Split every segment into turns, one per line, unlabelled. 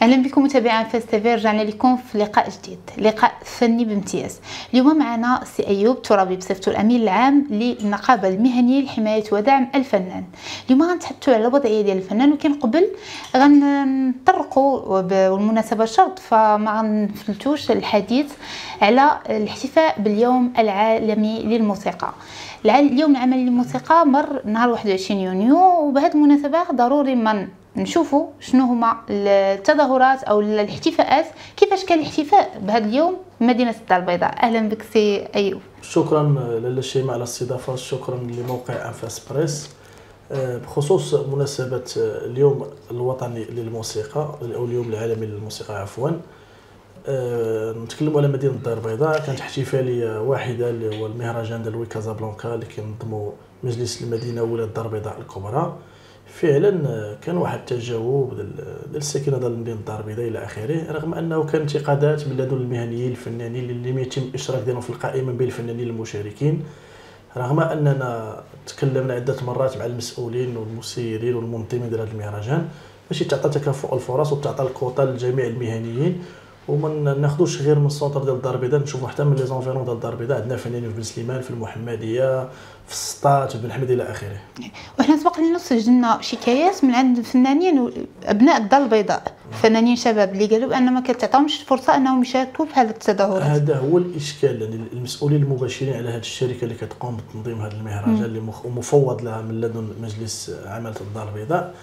اهلا بكم متابعي انفاس تيفي. رجعنا لكم في لقاء جديد، لقاء فني بامتياز. اليوم معنا سي ايوب ترابي بصفته الامين العام للنقابه المهنيه لحمايه ودعم الفنان. اليوم غنتحدثوا على الوضعيه ديال الفنان، ولكن قبل غنطرقوا والمناسبه شرط فما غنفلتوش الحديث على الاحتفاء باليوم العالمي للموسيقى. اليوم العالمي للموسيقى مر نهار 21 يونيو، وبهذه المناسبه ضروري ما نشوفوا شنو هما التظاهرات او الاحتفاءات، كيفاش كان الاحتفاء بهذا اليوم في مدينه الدار البيضاء. اهلا بك سي ايوب.
شكرا لاله شيماء على الاستضافه، شكرا لموقع انفاس بريس. بخصوص مناسبه اليوم الوطني للموسيقى او اليوم العالمي للموسيقى عفوا، نتكلموا على مدينه الدار البيضاء. كانت احتفاليه واحده اللي هو المهرجان ديال وي كازابلانكا اللي كينظموا مجلس المدينه ولايه الدار البيضاء الكبرى. فعلا كان واحد التجاوب ديال الساكنه ديال مدينه الدار البيضاء الى اخره، رغم انه كان انتقادات من لدن المهنيين الفنانين اللي ما يتم الاشتراك ديالهم في القائمه بين الفنانين المشاركين، رغم اننا تكلمنا عده مرات مع المسؤولين والمسيرين والمنظمين ديال هذا المهرجان باش يتعطى تكافؤ الفرص وتعطى الكوطه لجميع المهنيين، وما ناخذوش غير من السونتر ديال الدار البيضاء، نشوفوا حتى من لي زونفيرون ديال الدار البيضاء. عندنا فنانين في بن سليمان، في المحمديه، في السطات، في بن حميد الى اخره.
وحنا سبق لنا سجلنا شكايات من عند فنانين ابناء الدار البيضاء، فنانين شباب اللي قالوا بان ما كتعطاهمش فرصه انهم يشاركوا في هذه التظاهرات.
هذا هو الاشكال، لان المسؤولين المباشرين على هذه الشركه اللي كتقوم بتنظيم هذا المهرجان اللي مفوض لها من لدن مجلس عماله الدار البيضاء،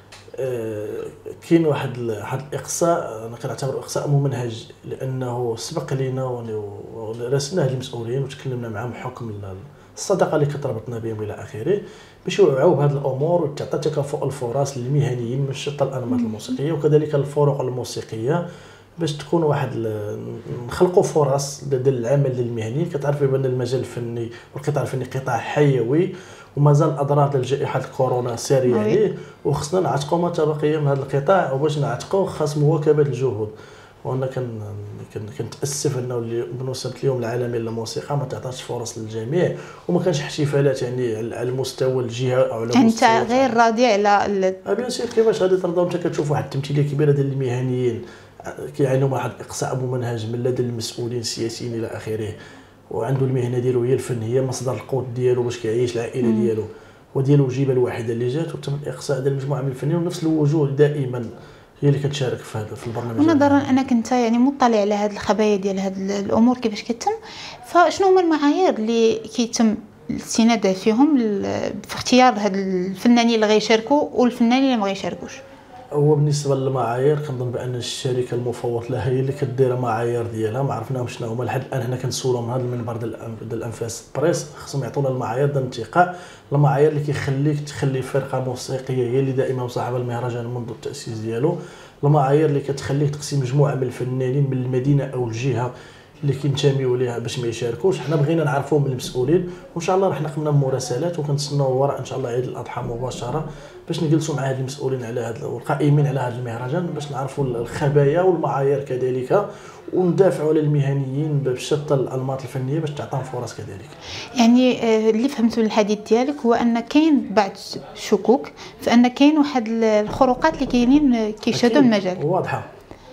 كاين واحد الاقصاء انا كنعتبره اقصاء ممنهج، لانه سبق لينا وراسلنا هاد المسؤولين وتكلمنا معهم بحكم الصداقه اللي كتربطنا بهم الى اخره، باش يوعوا بهذه الامور وتعطى تكافؤ الفرص للمهنيين من شتى الانماط الموسيقيه وكذلك الفرق الموسيقيه، باش تكون واحد نخلقوا فرص ديال العمل للمهنيين. كتعرفوا بان المجال الفني والقطاع الفني قطاع حيوي، ومازال الاضرار ديال جائحه الكورونا ساريه عليه، وخصنا نعتقوا ما تبقي من هذا القطاع، وباش نعتقوا خاص مواكبه الجهود. وانا كنتاسف انه بمناسبه اليوم العالمي للموسيقى ما تعطاتش فرص للجميع، وما كانش احتفالات يعني على المستوى الجهه او على
انت غير راضي على
بيان سير. كيفاش غادي ترضى وانت كتشوف واحد التمثيليه كبيره ديال المهنيين كيعانيوا من واحد الاقصاء ممنهج من لدى المسؤولين السياسيين الى اخره، وعنده المهنه ديالو هي الفن، هي مصدر القوت ديالو باش كيعيش العائله ديالو، وديالو الجيبه الواحده اللي جات، وتم الاقصاء ديال مجموعه من الفنانين، ونفس الوجوه دائما هي اللي كتشارك في البرنامج.
ونظرا انك انت يعني مطلع على هذه الخبايا ديال هذه الامور كيفاش كتم، فشنو هما المعايير اللي كيتم الاستناد فيهم في اختيار هاد الفنانين اللي غيشاركوا والفنانين اللي ما غيشاركوش؟
هو بالنسبه للمعايير كنظن بان الشركه المفوض لها هي اللي كدير معايير ديالها، ما عرفناهم شنو هما لحد الان. حنا كنسولوا من هذا المنبر ديال انفاس بريس، خصهم يعطونا المعايير ديال الانتقاء، المعايير اللي كيخليك تخلي فرقه موسيقيه هي اللي دائما مصاحبه المهرجان منذ التاسيس ديالو، المعايير اللي كتخليك تقسم مجموعه من الفنانين من المدينه او الجهه اللي كينتميوا ليها باش ما يشاركوش. حنا بغينا نعرفوا من المسؤولين، وان شاء الله رحنا قمنا بمراسلات وكنتسناو وراء ان شاء الله عيد الاضحى مباشره باش نجلسوا مع هاد المسؤولين على هذا والقائمين على هذا المهرجان باش نعرفوا الخبايا والمعايير كذلك، وندافعوا على المهنيين بشتى الانماط الفنيه باش تعطيهم فرص كذلك.
يعني اللي فهمته من الحديث ديالك هو ان كاين بعض الشكوك في ان كاين واحد الخروقات اللي كاينين كيشهدوا المجال.
واضحه،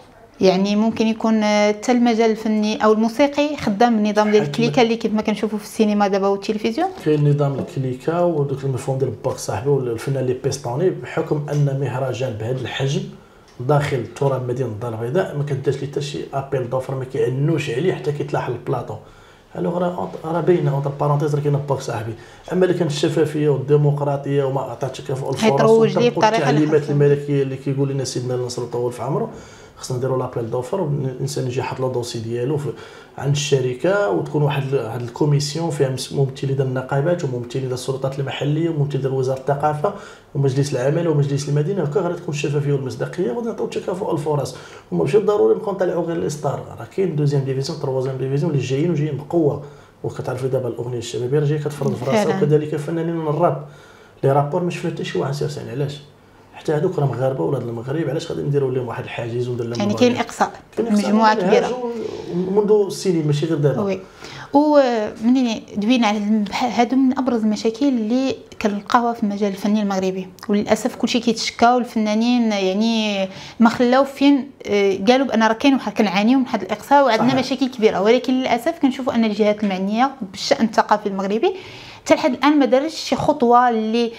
يعني ممكن يكون حتى المجال الفني او الموسيقي خدام بالنظام ديال الكليكه اللي كيف ما كنشوفوا في السينما دابا والتلفزيون.
كاين نظام الكليكه ودوك المفهوم ديال باك صاحبي والفنان لي بيستوني، بحكم ان مهرجان بهذا الحجم داخل تراب مدينه الدار البيضاء ما كداش ليه حتى شي ابيل دوفر، ما كيعنوش عليه حتى كيطلع للبلاطو. الوغ راه باينه اونتر بارونتيز راه كاينه باك صاحبي. اما اللي كانت الشفافيه والديمقراطيه وما عطاتش تكافؤ الفرص والتعليمات الملكيه اللي كيقول لنا سيدنا النصر طول في عمره، خصنا نديروا لابيل دوفر والانسان يجي يحط له دوسي ديالو عند الشركه، وتكون واحد الكوميسيون فيها ممثلين ديال النقابات وممثلين ديال السلطات المحليه وممثلين ديال وزاره الثقافه ومجلس العمل ومجلس المدينه، هكا غادي تكون الشفافيه والمصداقيه وغادي نعطيو تكافؤ الفرص. وما ماشي ضروري نبقاو نطلعوا غير الاصدار، راه كاين دوزيام ديفيزيون تروازيام ديفيزيون اللي جايين بقوه، وكتعرفي دابا الاغنيه الشبابيه راه جايه كتفرض في راسها، وكذلك فنانين من الراب لي رابور ما شفنا حتى شي واحد سير سين. علاش؟ حتى هذوك راه مغاربه ولاد المغرب، علاش غادي نديروا لهم واحد الحاجز وندير لهم
يعني كاين اقصاء مجموعه كبيره
منذ سنين ماشي غير دابا.
وي. ومني دوينا على هادو من ابرز المشاكل اللي كنلقاوها في المجال الفني المغربي، وللاسف كلشي كيتشكاو الفنانين يعني ما خلاو فين قالوا بان راه كاين واحد كنعانيو من هذا الاقصاء وعندنا مشاكل كبيره، ولكن للاسف كنشوفوا ان الجهات المعنيه بالشان الثقافي المغربي حتى لحد الان ما دارش شي خطوه اللي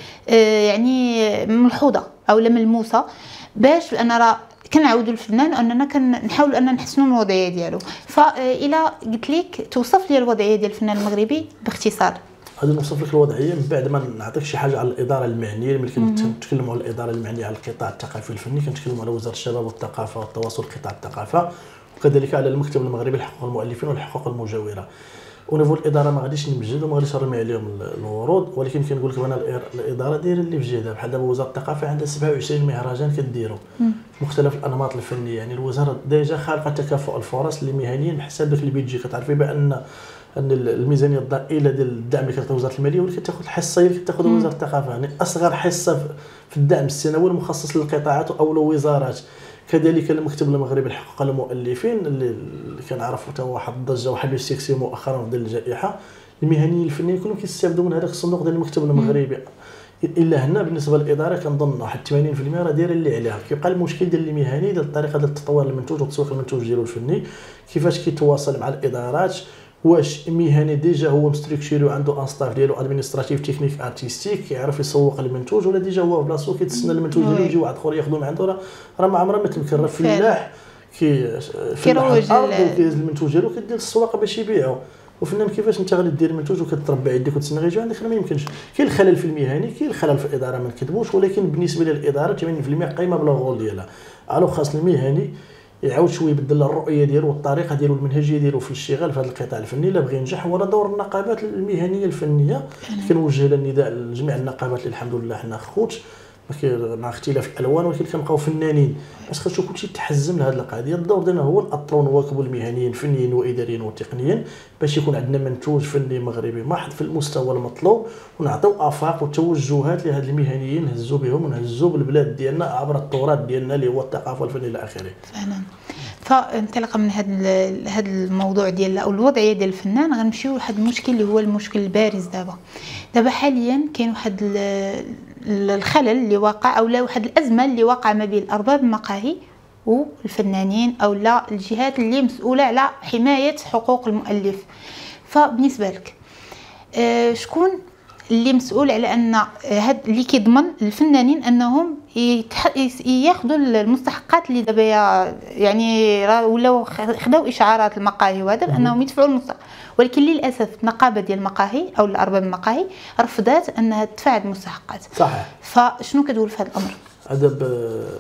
يعني ملحوظه او ملموسه باش ان راه كنعاودوا الفنان واننا كنحاولوا ان نحسنوا من الوضعيه ديالو. فإلا قلت لك توصف لي الوضعيه ديال الفنان المغربي باختصار.
غادي نوصف لك الوضعيه من بعد ما نعطيك شي حاجه على الاداره المعنيه. ملي كنتكلموا على الاداره المعنيه على القطاع الثقافي الفني كنتكلموا على وزاره الشباب والثقافه والتواصل قطاع الثقافه، وكذلك على المكتب المغربي لحقوق المؤلفين والحقوق المجاوره. ونيفو الاداره ما غاديش نمجد وما غاديش نرمي عليهم الورود، ولكن كنقول لك انا الاداره دايره اللي في جهدها. بحال دابا وزاره الثقافه عندها 27 مهرجان كديرو في مختلف الانماط الفنيه. يعني الوزاره ديجا خالقه تكافؤ الفرص للمهنيين بحساب داك البيدجي. كتعرفي بان الميزانيه الضئيله ديال الدعم اللي كتعطي وزاره الماليه واللي كتاخذ الحصه اللي كتاخذها وزاره الثقافه، يعني اصغر حصه في الدعم السنوي المخصص للقطاعات او الوزارات. كذلك المكتب المغربي لحقوق المؤلفين اللي كنعرفوا حتى واحد الضجه واحد السيكسي مؤخرا ديال الجائحه. المهنيين الفنيين كلهم كيستافدوا من هذاك الصندوق ديال المكتب المغربي. الا هنا بالنسبه للاداره كنظن واحد 80% راه دايره اللي عليها. كيبقى المشكل ديال المهني ديال الطريقه ديال تطوير المنتوج وتسويق المنتوج ديالو الفني، كيفاش كيتواصل مع الادارات، واش مهني ديجا هو مستركتوري وعنده ان ستاف ديالو ادمينستراتيف تكنيك ارتستيك كيعرف يسوق المنتوج، ولا ديجا هو بلاصتو كيتسنى المنتوج ديالو يجي واحد اخر ياخذو من عنده. راه ما عمرها ما تمكن. راه فلاح كيروج الارض المنتوج ديالو كيدير السواق باش يبيعو. وفنان كيفاش انت غادي دير المنتوج وكتربع يديك وتسنى غيجيو عندك؟ ما يمكنش. كاين الخلل في المهني، كاين الخلل في الاداره ما نكذبوش، ولكن بالنسبه للاداره 80% قايمه بلا غول ديالها. الو خاص المهني يعاود شويه يبدل الرؤيه ديالو والطريقه ديالو والمنهجيه ديالو في الاشتغال في هذا القطاع الفني الا بغى ينجح. هو دور النقابات المهنيه الفنيه. كنوجه لها النداء لجميع النقابات اللي الحمد لله حنا خوت مع اختلاف الالوان، ولكن كنبقاو فنانين باش خاصو كلشي يتحزم لهذه القضيه. الدور ديالنا هو ناطروا نواكبوا المهنيين فنيا واداريا وتقنيا باش يكون عندنا منتوج فني مغربي محض في المستوى المطلوب، ونعطيو افاق وتوجهات لهاد المهنيين نهزوا بهم ونهزوا بالبلاد ديالنا عبر التراث ديالنا اللي هو الثقافه والفن الى اخره.
فعلا. فانطلاقا من هذا الموضوع ديال او الوضعيه ديال الفنان غنمشيو لواحد المشكل اللي هو المشكل البارز دابا حاليا. كاين واحد الخلل اللي واقع او لا واحد الازمه اللي واقع ما بين ارباب المقاهي والفنانين او لا الجهات اللي مسؤوله على حمايه حقوق المؤلف. فبالنسبه لك شكون اللي مسؤول على ان هاد اللي كيضمن الفنانين انهم ياخذوا المستحقات اللي دابا يعني ولاو خداو اشعارات المقاهي وهذا بانهم يدفعوا المستحق، ولكن للاسف النقابه ديال المقاهي او الارباب المقاهي رفضات انها تدفع المستحقات.
صحيح.
فشنو كتقول في هذا الامر؟
هذا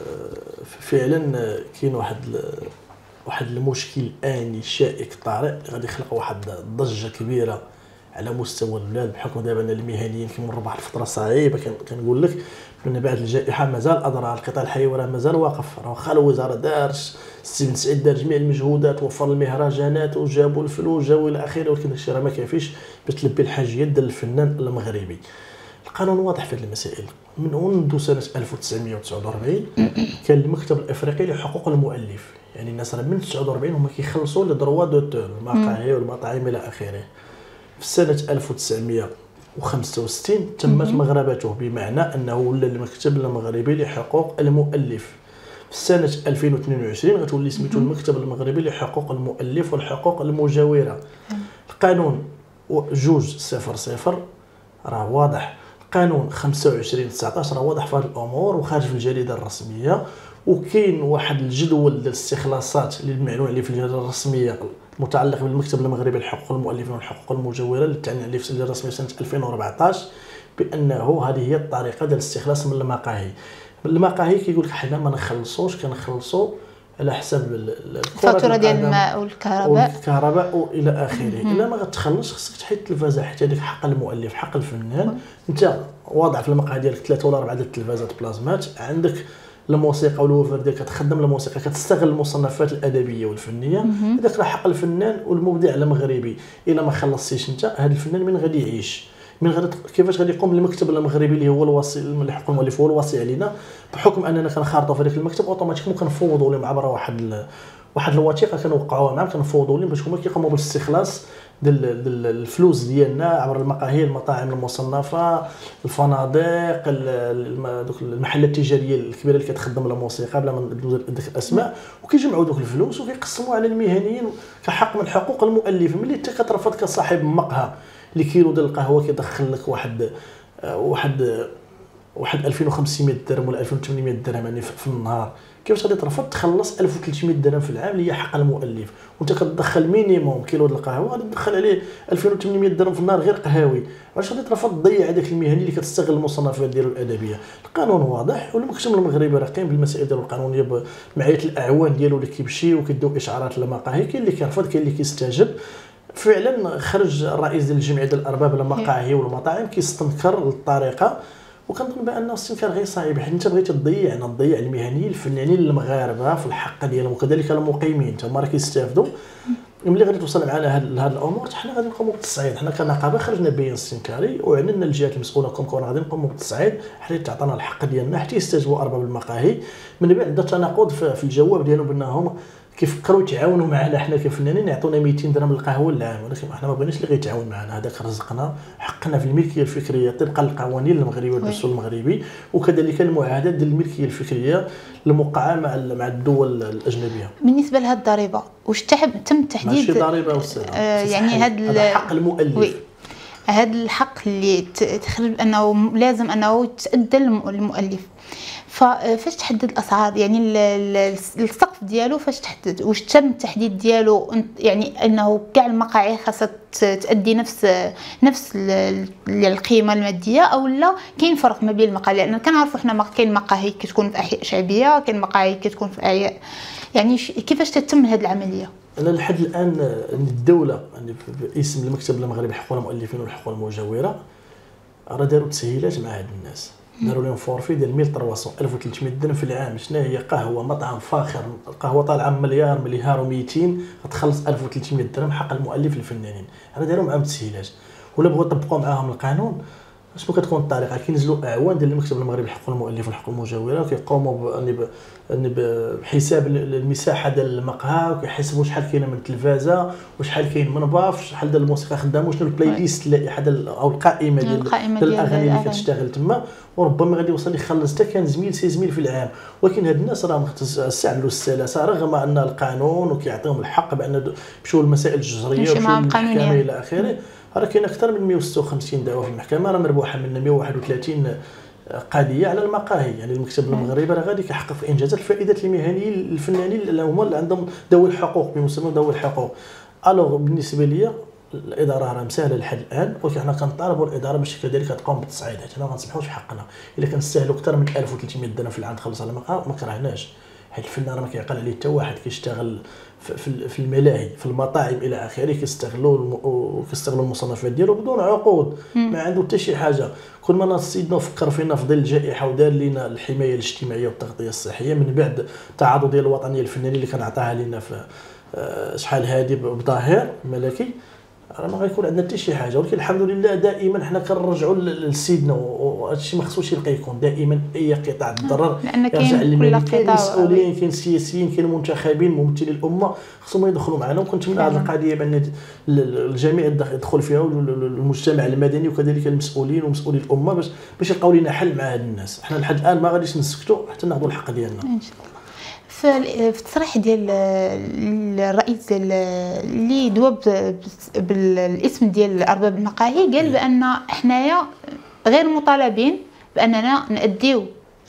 فعلا كاين واحد المشكل آني شائك طارئ غادي يخلق واحد ضجه كبيره على مستوى البلاد، بحكم دابا ان المهنيين كيمروا بواحد الفتره صعيبه. كنقول لك من بعد الجائحه مازال اضرار القطاع الحيوي راه مازال واقف. راه واخا الوزاره دارت السي بن سعيد دار جميع المجهودات، وفر المهرجانات وجابوا الفلوس جاوا الى اخره، ولكن داكشي راه ما كافيش باش تلبي الحاجيات ديال الفنان المغربي. القانون واضح في هذه المسائل. منذ سنه 1949 كان المكتب الافريقي لحقوق المؤلف، يعني الناس راه من 49 هما كيخلصوا لي دروا دوتور المقاهي والمطاعم الى اخره. في سنة 1965 تمت مغربته، بمعنى أنه ولا المكتب المغربي لحقوق المؤلف. في سنة 2022 غتولي سميتو المكتب المغربي لحقوق المؤلف والحقوق المجاورة. القانون 200 راه واضح، قانون 25/19 راه واضح في هذه الأمور وخارج في الجريدة الرسمية، وكاين واحد الجدول ديال الاستخلاصات اللي معلوم عليه في الجريدة الرسمية متعلق بالمكتب المغربي لحقوق المؤلفين والحقوق المجاوره اللي تعلن عليه في الجريده الرسميه سنه 2014 بانه هذه هي الطريقه ديال الاستخلاص من المقاهي. المقاهي كيقول لك حنا ما نخلصوش، كنخلصوا على حساب
الفاتوره ديال الماء
والكهرباء والى اخره. الا ما غتخلصش خصك تحيد التلفازه، حيت هذيك حق المؤلف حق الفنان. انت واضع في المقهى ديالك 3 ولا 4 ديال التلفازات بلازمات، عندك الموسيقى والوفر ديالك كتخدم الموسيقى، كتستغل المصنفات الادبيه والفنيه، هذاك راه حق الفنان والمبدع المغربي. الا ما خلصتيش انت هذا الفنان من غادي يعيش؟ من غادي كيفاش غادي يقوم المكتب المغربي اللي هو الوصي لحقوق المؤلف هو الوصي علينا، بحكم اننا كنخارطوا في هذاك المكتب اوتوماتيكمون كنفوضوا لهم عبر واحد الوثيقه كنوقعوها معاهم، كنفوضوا لهم باش هما كيقوموا بالاستخلاص ديال الفلوس ديالنا عبر المقاهي، المطاعم المصنفه، الفنادق، دوك المحلات التجاريه الكبيره اللي كتخدم الموسيقى بلا ما ندوز ديك الاسماء، وكيجمعوا دوك الفلوس وكيقسموا على المهنيين كحق من حقوق المؤلف. ملي انت كترفض كصاحب مقهى اللي كيلو ديال القهوه كيدخل لك واحد 2500 درهم ولا 2800 درهم يعني في النهار، كيفاش غادي ترفض تخلص 1300 درهم في العام اللي هي حق المؤلف، وانت كتدخل مينيموم كيلو ديال القهوه غادي تدخل عليه 2800 درهم في النهار غير قهاوي. علاش غادي ترفض تضيع هذاك المهني اللي كتستغل المصنفات ديالو الادبيه؟ القانون واضح، والمكتب المغربي راه قايم بالمسائل ديالو القانونيه بمعايير الاعوان ديالو اللي كيمشي وكيديو اشعارات للمقاهي، كاين اللي كيرفض كاين اللي كيستجب. فعلا خرج الرئيس ديال الجمعيه ديال الارباب المقاهي والمطاعم كيستنكر الطريقه، وكنظن بان الاستنكار غير صعيب، حيت انت بغيتي تضيع المهنيين الفنانين المغاربه في الحق ديالهم، وكذلك المقيمين تما راه كيستافدوا. ملي غادي توصل معنا لهاد الامور حنا غادي نقوموا بالتصعيد. حنا كنقابه خرجنا بيان استنكاري وعلنا الجهات المسؤوله كون غادي نقوموا بالتصعيد حتى تعطينا الحق ديالنا، حتى يستجيبوا ارباب المقاهي. من بعد عندنا تناقض في الجواب ديالهم بانهم كيفكروا يتعاونوا معنا حنا كفنانين يعطونا 200 درهم للقهوه العام، ولكن حنا ما بغيناش اللي غيتعاون معنا، هذاك رزقنا حقنا في الملكيه الفكريه طبقا للقوانين المغربيه والدستور المغربي، وكذلك المعاهدات ديال الملكيه الفكريه الموقعه مع الدول الاجنبيه.
بالنسبه لهذه الضريبه واش تم تحديد؟
ماشي ضريبه استاذ،
يعني هذا
حق المؤلف.
هذا الحق اللي تخرج انه لازم انه يتأدى للمؤلف. فاش تحدد الاسعار؟ يعني السقف ديالو فاش تحدد؟ واش تم التحديد ديالو يعني انه كاع المقاهي خاصها تؤدي نفس القيمه الماديه، او لا كاين فرق ما بين المقاهي؟ لان كنعرفوا حنا كاين مقاهي كتكون في احياء شعبيه، كاين مقاهي كتكون في احياء، يعني كيفاش تتم هذه العمليه؟
انا لحد الان الدوله يعني باسم المكتب المغربي لحقوق المؤلفين والحقوق المجاوره راه داروا تسهيلات مع هاد الناس، داروا لهم فورفي ديال 1300 درهم في العام. شنو هي؟ قهوه مطعم فاخر، القهوه طالعه مليار و200 غتخلص 1300 درهم حق المؤلف الفنانين. انا داروا معاهم تسهيلات، ولا بغاو يطبقوا معاهم القانون شنو كتكون الطريقه؟ كينزلوا اعوان ديال المكتب المغربي لحقوق المؤلف والحقوق المجاوره وكيقوموا بحساب المساحه ديال المقهى، وكيحسبوا شحال كاينه من تلفازه وشحال كاين من باف، شحال ديال الموسيقى خدامه، وشنو البلاي ليست اللائحه او القائمه ديال الاغاني اللي كتشتغل تما. وربما غادي يوصل يخلص حتى كان زميل سي زميل في العام. ولكن هاد الناس راه استعملوا السلاسه رغم ان القانون وكيعطيهم الحق بان يمشيو للمسائل الجزريه ويمشيو للمحكمه الى اخره. راه كاين اكثر من 156 دعوه في المحكمه، راه مربوحه من 131 قضيه على المقاهي. يعني المكتب المغربي راه غادي كيحقق في انجازات الفائده المهنيين الفنانين اللي هما اللي عندهم ذوي الحقوق، بمسمى ذوي الحقوق. الوغ بالنسبه ليا الاداره راه مسهله لحد الان، ولكن حنا كنطالبوا الاداره باش كذلك تقوم بالتصعيد، حيت حنا ما غنسمحوش في حقنا. الا كنستاهلوا اكثر من 1300 درهم في العام تخلص على المقهى ما كرهناش، حيت الفنان راه ما كيعقل عليه حتى واحد. كيشتغل في الملاهي في المطاعم الى اخره، كيستغلوا المصنفات ديالو بدون عقود، ما عنده حتى شي حاجه. كل ما سيدنا فكر فينا في ظل الجائحه ودار لنا الحمايه الاجتماعيه والتغطيه الصحيه من بعد التعاضد ديال الوطنيه الفنانيه اللي كان عطاها لنا في شحال هادي بظاهر ملكي، راه ما غيكون عندنا حتى شي حاجه. ولكن الحمد لله دائما حنا كنرجعوا لسيدنا، وهذا الشيء ما خصوش يبقى يكون دائما اي قطاع الضرر يرجع للمالك. كاين مسؤولين، كاين سياسيين، كاين منتخبين، ممثلي الامه خصهم يدخلوا معنا. وكنتمنى هذه القضيه بان الجميع يدخل فيها، والمجتمع المدني وكذلك المسؤولين ومسؤولي الامه باش يلقاو لنا حل مع هاد الناس. حنا لحد الان ما غاديش نسكتوا حتى ناخذوا الحق ديالنا ان شاء الله.
في التصريح ديال الرئيس اللي دوا بالاسم ديال ارباب المقاهي قال بان حنايا غير مطالبين باننا ناديو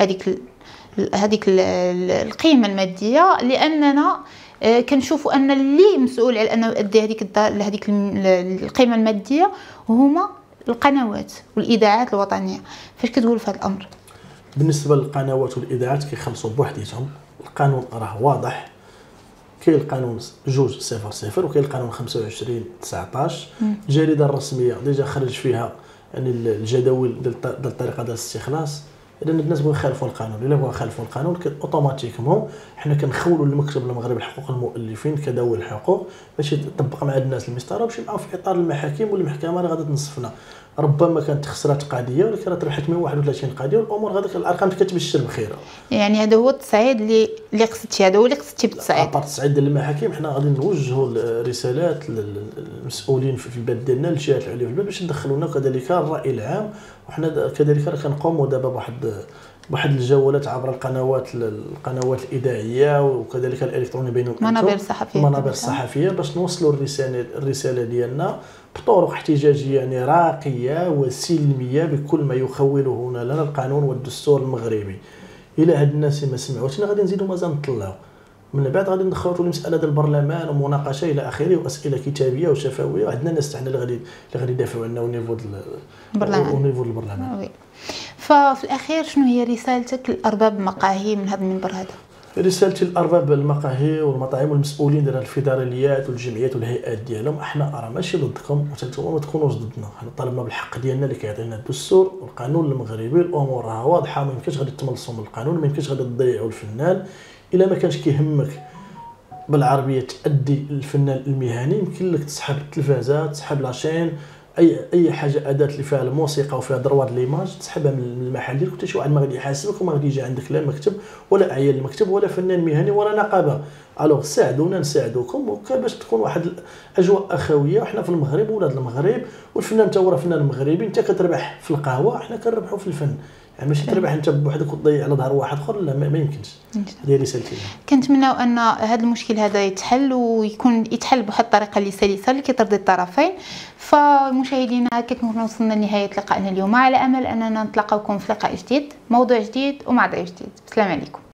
هذيك القيمه الماديه، لاننا كنشوفوا ان اللي مسؤول على انه يؤدي هذيك القيمه الماديه هما القنوات والاذاعات الوطنيه. فاش كتقول في هذا الامر؟
بالنسبه للقنوات والاذاعات كيخلصوا بوحديتهم. القانون راه واضح، كاين القانون 200 وكاين القانون 25/19. الجريده الرسميه ديجا خرج فيها يعني الجداول ديال الطريقه ديال الاستخلاص. اذا الناس بغاو يخالفوا القانون، الا بغاو يخالفوا القانون اوتوماتيكمون حنا كنخولوا للمكتب المغربي لحقوق المؤلفين كذوي الحقوق باش يطبق مع الناس المسطره ويمشي معاهم في اطار المحاكم والمحكمه اللي غادي تنصفنا. ربما كانت خسرات قضيه ولكن راه ربحت 131 قضيه والامور غادي الارقام كتبشر بخير.
يعني هذا هو التصعيد اللي قصدتي، هذا هو اللي قصدتي بالتصعيد.
ابار التصعيد ديال المحاكم حنا غادي نوجهوا رسالات للمسؤولين في البلد ديالنا، للجهات العليا في البلد باش يدخلونا كذلك الراي العام. وحنا كذلك راه كنقوموا دابا بواحد الجولات عبر القنوات الاذاعيه وكذلك الالكترونيه بين المنابر الصحفيه باش نوصلوا الرساله ديالنا بطرق احتجاجيه يعني راقيه وسلميه بكل ما يخولهن لنا القانون والدستور المغربي. الى هاد الناس ما سمعوش غادي نزيدوا مازال نطلعوا من بعد، غادي ندخلوا لمساله ديال البرلمان ومناقشه الى اخره واسئله كتابيه وشفويه، وعندنا ناس تاعنا اللي غادي يدافعوا عنا ونيفو البرلمان.
ففي الاخير شنو هي رسالتك لارباب المقاهي من هذا المنبر هذا؟
رسالتي لارباب المقاهي والمطاعم والمسؤولين ديال الفيدراليات والجمعيات والهيئات ديالهم، احنا راه ماشي ضدكم وانتم ما تكونوش ضدنا، حنا طالبنا بالحق ديالنا اللي كيعطينا الدستور والقانون المغربي. الامور راه واضحه، ما يمكنش غادي تملصوا من القانون، ما يمكنش غادي تضيعوا الفنان. الا ما كانش كيهمك بالعربيه تادي الفنان المهني، يمكن لك تسحب التلفازه، تسحب لاشين، اي حاجه اداه اللي فيها الموسيقى وفيها دروات ليماج تسحبها من المحل ديالك، حتى شي واحد ما غادي يحاسبك وما غادي يجي عندك لا مكتب ولا اعيان المكتب ولا فنان مهني ولا نقابه. الوغ ساعدونا نساعدوكم باش تكون واحد الاجواء اخويه. وحنا في المغرب ولاد المغرب، والفنان تا هو فنان مغربي. انت كتربح في القهوه، حنا كنربحوا في الفن، يعني ماشي تربح انت بوحدك وتضيع على ظهر واحد اخر، لا ما يمكنش. هذه رسالتي.
كنتمناو ان هذا المشكل هذا يتحل يتحل بواحد الطريقه اللي سلسه اللي كترضي الطرفين. فمشاهدينا كنكونوا وصلنا لنهايه لقائنا اليوم، على امل اننا نتلاقاوكم في لقاء جديد، موضوع جديد ومع ضيف جديد. السلام عليكم.